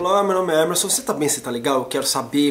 Olá, meu nome é Emerson, você tá bem, você tá legal? Eu quero saber...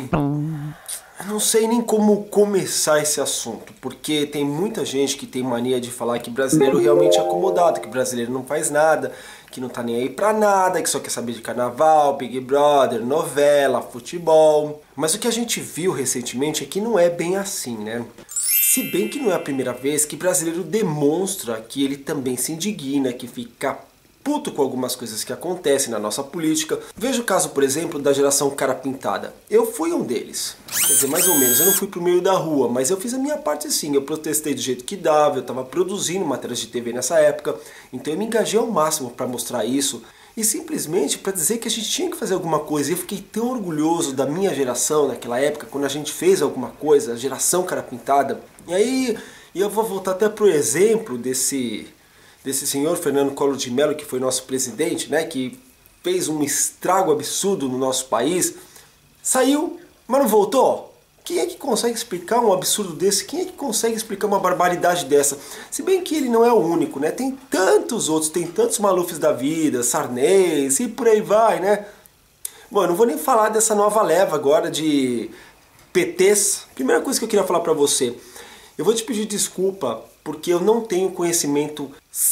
Eu não sei nem como começar esse assunto, porque tem muita gente que tem mania de falar que brasileiro realmente é acomodado, que brasileiro não faz nada, que não tá nem aí pra nada, que só quer saber de carnaval, Big Brother, novela, futebol. Mas o que a gente viu recentemente é que não é bem assim, né? Se bem que não é a primeira vez que brasileiro demonstra que ele também se indigna, que fica puto com algumas coisas que acontecem na nossa política. Veja o caso, por exemplo, da geração cara pintada. Eu fui um deles. Quer dizer, mais ou menos, eu não fui pro meio da rua, mas eu fiz a minha parte sim. Eu protestei do jeito que dava, eu estava produzindo matérias de TV nessa época, então eu me engajei ao máximo para mostrar isso. E simplesmente para dizer que a gente tinha que fazer alguma coisa. Eu fiquei tão orgulhoso da minha geração naquela época, quando a gente fez alguma coisa, a geração cara pintada. E aí, eu vou voltar até pro exemplo desse senhor Fernando Collor de Mello, que foi nosso presidente, né, que fez um estrago absurdo no nosso país, saiu, mas não voltou. Quem é que consegue explicar um absurdo desse? Quem é que consegue explicar uma barbaridade dessa? Se bem que ele não é o único, né? Tem tantos outros, tem tantos Malufes da vida, Sarnez e por aí vai, né? Bom, eu não vou nem falar dessa nova leva agora de PTs. Primeira coisa que eu queria falar pra você, eu vou te pedir desculpa porque eu não tenho conhecimento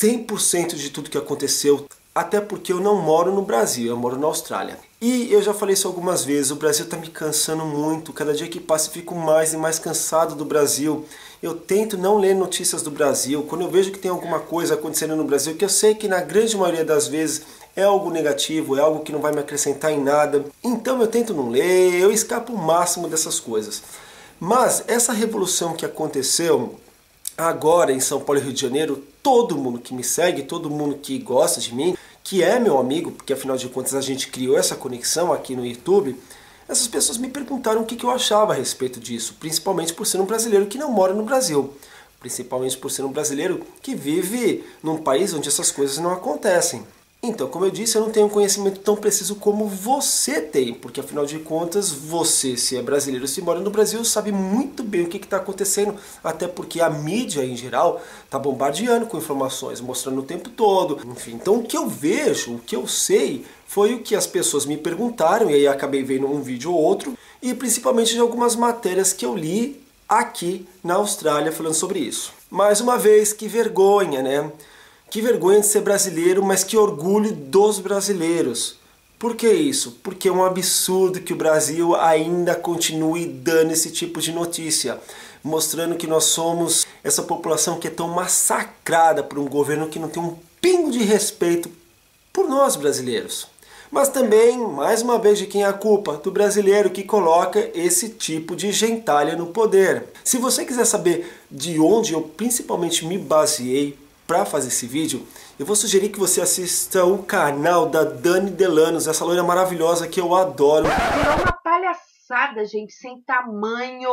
100% de tudo que aconteceu, até porque eu não moro no Brasil, eu moro na Austrália. E eu já falei isso algumas vezes, o Brasil está me cansando muito, cada dia que passa eu fico mais e mais cansado do Brasil. Eu tento não ler notícias do Brasil, quando eu vejo que tem alguma coisa acontecendo no Brasil, que eu sei que na grande maioria das vezes é algo negativo, é algo que não vai me acrescentar em nada, então eu tento não ler, eu escapo o máximo dessas coisas. Mas essa revolução que aconteceu agora em São Paulo e Rio de Janeiro, todo mundo que me segue, todo mundo que gosta de mim, que é meu amigo, porque afinal de contas a gente criou essa conexão aqui no YouTube, essas pessoas me perguntaram o que eu achava a respeito disso, principalmente por ser um brasileiro que não mora no Brasil, principalmente por ser um brasileiro que vive num país onde essas coisas não acontecem. Então, como eu disse, eu não tenho um conhecimento tão preciso como você tem, porque afinal de contas, você, se é brasileiro, se mora no Brasil, sabe muito bem o que está acontecendo, até porque a mídia, em geral, está bombardeando com informações, mostrando o tempo todo, enfim. Então, o que eu vejo, o que eu sei, foi o que as pessoas me perguntaram, e aí acabei vendo um vídeo ou outro, e principalmente de algumas matérias que eu li aqui na Austrália falando sobre isso. Mais uma vez, que vergonha, né? Que vergonha de ser brasileiro, mas que orgulho dos brasileiros. Por que isso? Porque é um absurdo que o Brasil ainda continue dando esse tipo de notícia, mostrando que nós somos essa população que é tão massacrada por um governo que não tem um pingo de respeito por nós brasileiros. Mas também, mais uma vez, de quem é a culpa? Do brasileiro que coloca esse tipo de gentalha no poder. Se você quiser saber de onde eu principalmente me baseei para fazer esse vídeo, eu vou sugerir que você assista o canal da Dani Delanos, essa loira maravilhosa que eu adoro. Virou uma palhaçada, gente, sem tamanho.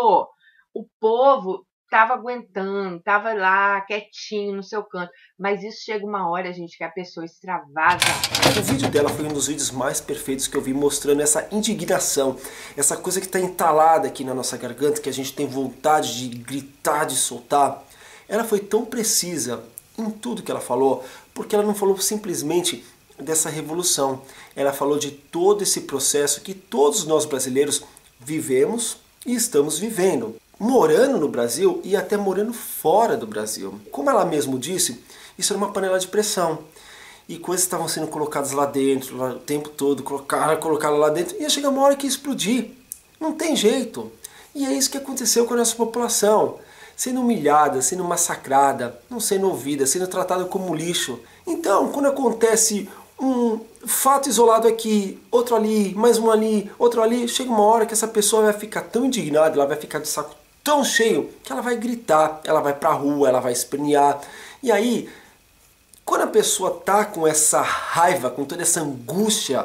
O povo tava aguentando, tava lá quietinho no seu canto, mas isso chega uma hora, gente, que a pessoa extravasa. O vídeo dela foi um dos vídeos mais perfeitos que eu vi, mostrando essa indignação, essa coisa que está entalada aqui na nossa garganta, que a gente tem vontade de gritar, de soltar. Ela foi tão precisa em tudo que ela falou, porque ela não falou simplesmente dessa revolução, ela falou de todo esse processo que todos nós brasileiros vivemos e estamos vivendo, morando no Brasil e até morando fora do Brasil. Como ela mesmo disse, isso era uma panela de pressão, e coisas estavam sendo colocadas lá dentro, lá, o tempo todo, colocaram lá dentro, e ia chegar uma hora que ia explodir, não tem jeito. E é isso que aconteceu com a nossa população, sendo humilhada, sendo massacrada, não sendo ouvida, sendo tratada como lixo. Então, quando acontece um fato isolado aqui, outro ali, mais um ali, outro ali, chega uma hora que essa pessoa vai ficar tão indignada, ela vai ficar de saco tão cheio, que ela vai gritar, ela vai pra rua, ela vai espernear. E aí, quando a pessoa tá com essa raiva, com toda essa angústia,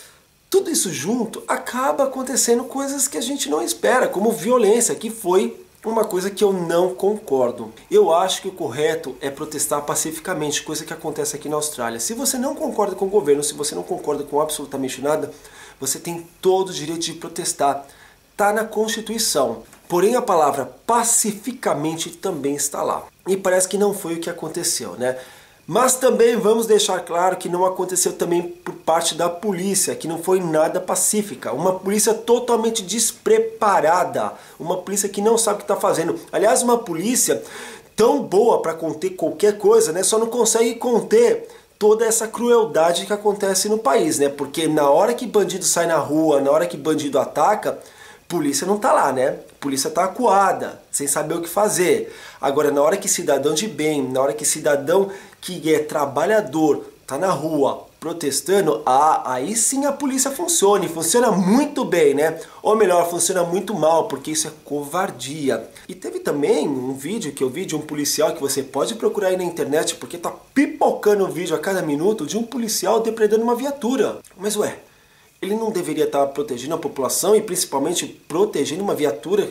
tudo isso junto, acaba acontecendo coisas que a gente não espera, como violência, que foi uma coisa que eu não concordo. Eu acho que o correto é protestar pacificamente, coisa que acontece aqui na Austrália. Se você não concorda com o governo, se você não concorda com absolutamente nada, você tem todo o direito de protestar. Está na Constituição. Porém, a palavra pacificamente também está lá. E parece que não foi o que aconteceu, né? Mas também vamos deixar claro que não aconteceu também por parte da polícia, que não foi nada pacífica. Uma polícia totalmente despreparada, uma polícia que não sabe o que está fazendo. Aliás, uma polícia tão boa para conter qualquer coisa, né, só não consegue conter toda essa crueldade que acontece no país, né? Porque na hora que bandido sai na rua, na hora que bandido ataca, polícia não tá lá, né? Polícia tá acuada, sem saber o que fazer. Agora, na hora que cidadão de bem, na hora que cidadão que é trabalhador tá na rua protestando, aí sim a polícia funciona, e funciona muito bem, né? Ou melhor, funciona muito mal, porque isso é covardia. E teve também um vídeo que eu vi de um policial, que você pode procurar aí na internet, porque tá pipocando o vídeo a cada minuto, de um policial depredando uma viatura. Mas ué, ele não deveria estar protegendo a população e principalmente protegendo uma viatura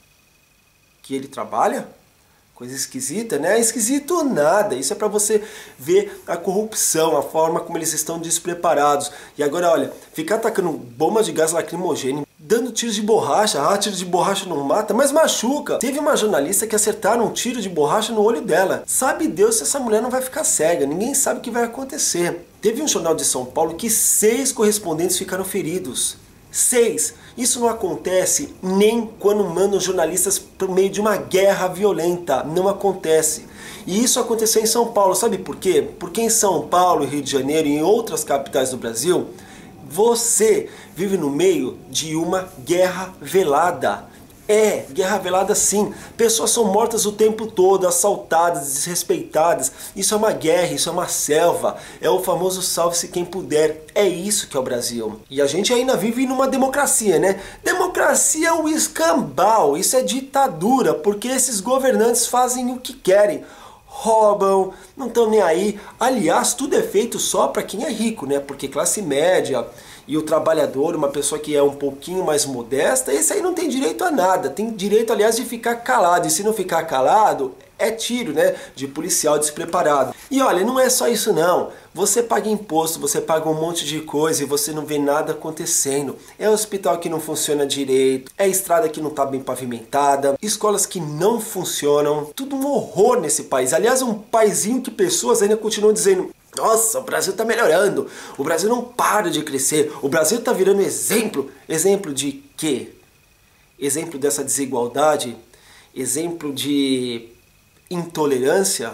que ele trabalha? Coisa esquisita, né? Esquisito nada. Isso é para você ver a corrupção, a forma como eles estão despreparados. E agora, olha, ficar atacando bomba de gás lacrimogêneo, dando tiro de borracha. Ah, tiro de borracha não mata, mas machuca. Teve uma jornalista que acertaram um tiro de borracha no olho dela. Sabe Deus se essa mulher não vai ficar cega. Ninguém sabe o que vai acontecer. Teve um jornal de São Paulo que 6 correspondentes ficaram feridos. 6. Isso não acontece nem quando mandam jornalistas por meio de uma guerra violenta. Não acontece. E isso aconteceu em São Paulo. Sabe por quê? Porque em São Paulo, Rio de Janeiro e em outras capitais do Brasil, você vive no meio de uma guerra velada. É, guerra velada sim. Pessoas são mortas o tempo todo, assaltadas, desrespeitadas. Isso é uma guerra, isso é uma selva. É o famoso salve-se quem puder. É isso que é o Brasil. E a gente ainda vive numa democracia, né? Democracia é o escambau, isso é ditadura, porque esses governantes fazem o que querem. Roubam, não estão nem aí. Aliás, tudo é feito só para quem é rico, né? Porque classe média e o trabalhador, uma pessoa que é um pouquinho mais modesta, esse aí não tem direito a nada. Tem direito, aliás, de ficar calado. E se não ficar calado, é tiro, né? De policial despreparado. E olha, não é só isso não. Você paga imposto, você paga um monte de coisa e você não vê nada acontecendo. É hospital que não funciona direito, é estrada que não está bem pavimentada, escolas que não funcionam. Tudo um horror nesse país. Aliás, um paizinho que pessoas ainda continuam dizendo: nossa, o Brasil está melhorando, o Brasil não para de crescer, o Brasil está virando exemplo. Exemplo de quê? Exemplo dessa desigualdade? Exemplo de intolerância?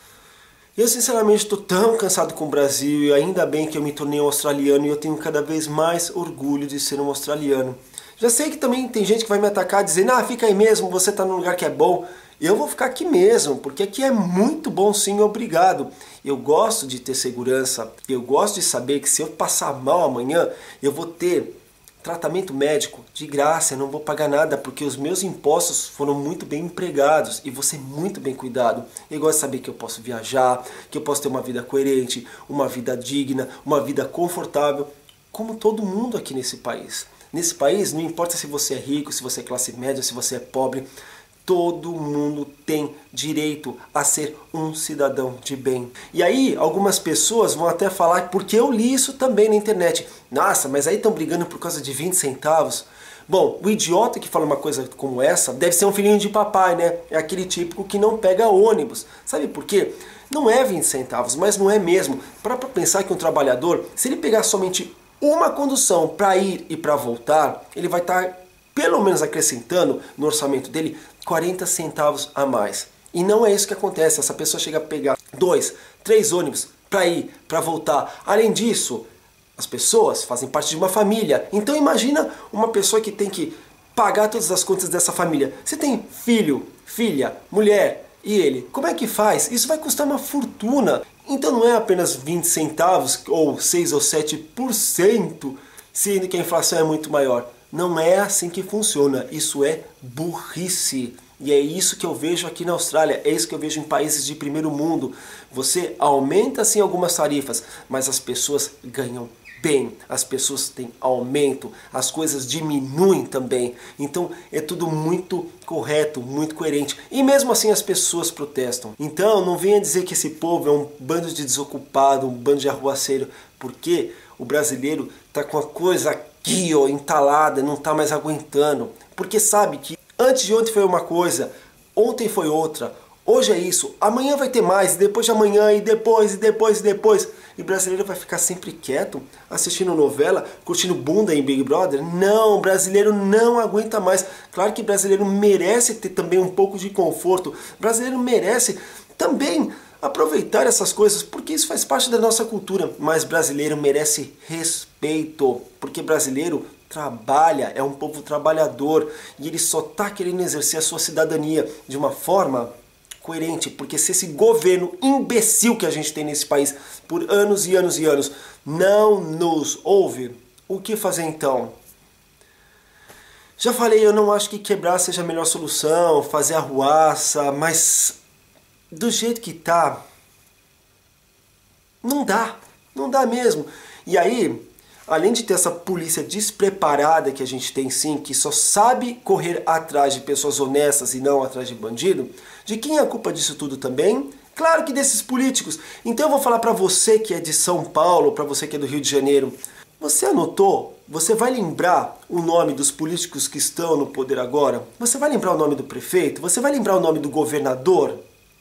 Eu sinceramente estou tão cansado com o Brasil, e ainda bem que eu me tornei um australiano e eu tenho cada vez mais orgulho de ser um australiano. Já sei que também tem gente que vai me atacar dizendo: ah, fica aí mesmo, você está num lugar que é bom. Eu vou ficar aqui mesmo, porque aqui é muito bom sim, obrigado. Eu gosto de ter segurança, eu gosto de saber que se eu passar mal amanhã, eu vou ter tratamento médico de graça, eu não vou pagar nada, porque os meus impostos foram muito bem empregados e vou ser muito bem cuidado. Eu gosto de saber que eu posso viajar, que eu posso ter uma vida coerente, uma vida digna, uma vida confortável, como todo mundo aqui nesse país. Nesse país, não importa se você é rico, se você é classe média, se você é pobre, todo mundo tem direito a ser um cidadão de bem. E aí, algumas pessoas vão até falar, porque eu li isso também na internet: nossa, mas aí estão brigando por causa de 20 centavos. Bom, o idiota que fala uma coisa como essa deve ser um filhinho de papai, né? É aquele típico que não pega ônibus. Sabe por quê? Não é 20 centavos, mas não é mesmo. Para pensar que um trabalhador, se ele pegar somente uma condução para ir e para voltar, ele vai estar pelo menos acrescentando no orçamento dele 40 centavos a mais. E não é isso que acontece. Essa pessoa chega a pegar 2, 3 ônibus para ir, para voltar. Além disso, as pessoas fazem parte de uma família. Então imagina uma pessoa que tem que pagar todas as contas dessa família. Você tem filho, filha, mulher e ele. Como é que faz? Isso vai custar uma fortuna. Então não é apenas 20 centavos ou 6 ou 7%, sendo que a inflação é muito maior. Não é assim que funciona. Isso é burrice. E é isso que eu vejo aqui na Austrália, é isso que eu vejo em países de primeiro mundo. Você aumenta sim algumas tarifas, mas as pessoas ganham bem, as pessoas têm aumento, as coisas diminuem também. Então é tudo muito correto, muito coerente. E mesmo assim as pessoas protestam. Então não venha dizer que esse povo é um bando de desocupado, um bando de arruaceiro, porque o brasileiro está com a coisa aqui, ó, entalada, não está mais aguentando. Porque sabe que antes de ontem foi uma coisa, ontem foi outra, Hoje é isso, amanhã vai ter mais, depois de amanhã, e depois, e depois, e depois. E o brasileiro vai ficar sempre quieto, assistindo novela, curtindo bunda em Big Brother? Não, o brasileiro não aguenta mais. Claro que o brasileiro merece ter também um pouco de conforto. O brasileiro merece também aproveitar essas coisas, porque isso faz parte da nossa cultura. Mas brasileiro merece respeito, porque brasileiro trabalha, é um povo trabalhador, e ele só está querendo exercer a sua cidadania de uma forma coerente, porque se esse governo imbecil que a gente tem nesse país por anos e anos e anos não nos ouve, o que fazer então? Já falei, eu não acho que quebrar seja a melhor solução, fazer arruaça, mas do jeito que tá, não dá mesmo. E aí, além de ter essa polícia despreparada que a gente tem sim, que só sabe correr atrás de pessoas honestas e não atrás de bandido, de quem é a culpa disso tudo também? Claro que desses políticos. Então eu vou falar pra você que é de São Paulo, pra você que é do Rio de Janeiro. Você anotou? Você vai lembrar o nome dos políticos que estão no poder agora? Você vai lembrar o nome do prefeito? Você vai lembrar o nome do governador?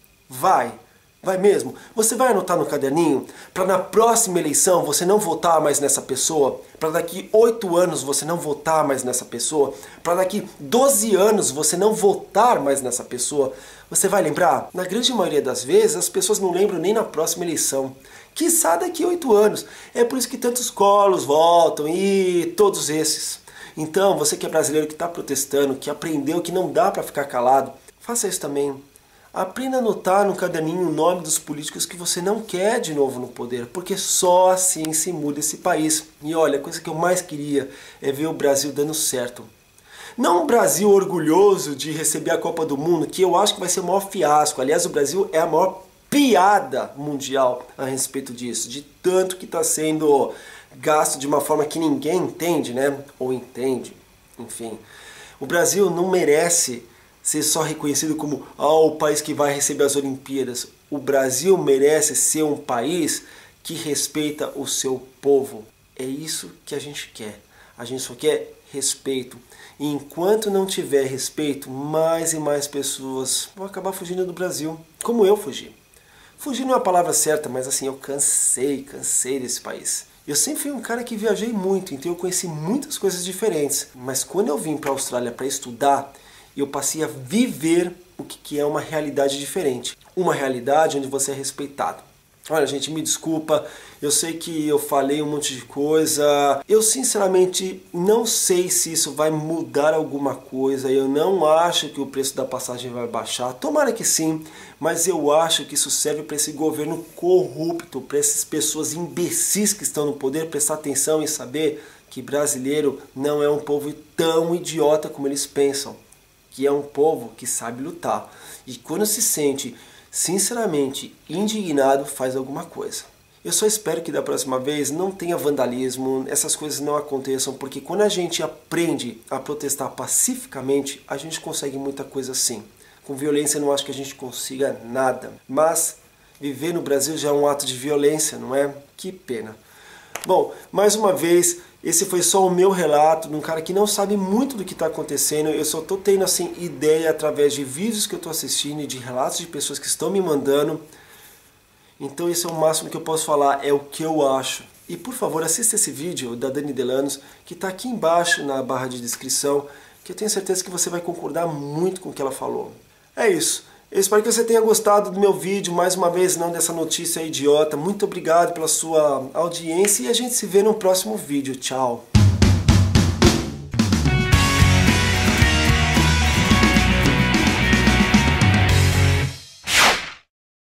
Vai mesmo? Você vai anotar no caderninho para na próxima eleição você não votar mais nessa pessoa? Para daqui 8 anos você não votar mais nessa pessoa? Para daqui 12 anos você não votar mais nessa pessoa? Você vai lembrar? Na grande maioria das vezes as pessoas não lembram nem na próxima eleição. Quiçá daqui 8 anos. É por isso que tantos Collos voltam e todos esses. Então, você que é brasileiro, que está protestando, que aprendeu que não dá para ficar calado, faça isso também. Aprenda a anotar no caderninho o nome dos políticos que você não quer de novo no poder, porque só assim se muda esse país. E olha, a coisa que eu mais queria é ver o Brasil dando certo. Não um Brasil orgulhoso de receber a Copa do Mundo, que eu acho que vai ser o maior fiasco. Aliás, o Brasil é a maior piada mundial a respeito disso, de tanto que está sendo gasto de uma forma que ninguém entende, né? Ou entende, enfim. O Brasil não merece ser só reconhecido como o país que vai receber as Olimpíadas. O Brasil merece ser um país que respeita o seu povo. É isso que a gente quer. A gente só quer respeito. E enquanto não tiver respeito, mais e mais pessoas vão acabar fugindo do Brasil. Como eu fugi. Fugir não é a palavra certa, mas assim, eu cansei desse país. Eu sempre fui um cara que viajei muito, então eu conheci muitas coisas diferentes. Mas quando eu vim para a Austrália para estudar, eu passei a viver o que é uma realidade diferente. Uma realidade onde você é respeitado. Olha, gente, me desculpa, eu sei que eu falei um monte de coisa. Eu sinceramente não sei se isso vai mudar alguma coisa. Eu não acho que o preço da passagem vai baixar. Tomara que sim, mas eu acho que isso serve para esse governo corrupto, para essas pessoas imbecis que estão no poder prestar atenção e saber que brasileiro não é um povo tão idiota como eles pensam. Que é um povo que sabe lutar. E quando se sente sinceramente indignado, faz alguma coisa. Eu só espero que da próxima vez não tenha vandalismo, essas coisas não aconteçam, porque quando a gente aprende a protestar pacificamente, a gente consegue muita coisa sim. Com violência eu não acho que a gente consiga nada. Mas viver no Brasil já é um ato de violência, não é? Que pena. Bom, mais uma vez, esse foi só o meu relato de um cara que não sabe muito do que está acontecendo. Eu só estou tendo assim ideia através de vídeos que eu estou assistindo e de relatos de pessoas que estão me mandando. Então esse é o máximo que eu posso falar, é o que eu acho. E por favor, assista esse vídeo da Dani Delanos, que está aqui embaixo na barra de descrição, que eu tenho certeza que você vai concordar muito com o que ela falou. É isso. Eu espero que você tenha gostado do meu vídeo, mais uma vez, não dessa notícia idiota. Muito obrigado pela sua audiência e a gente se vê no próximo vídeo. Tchau!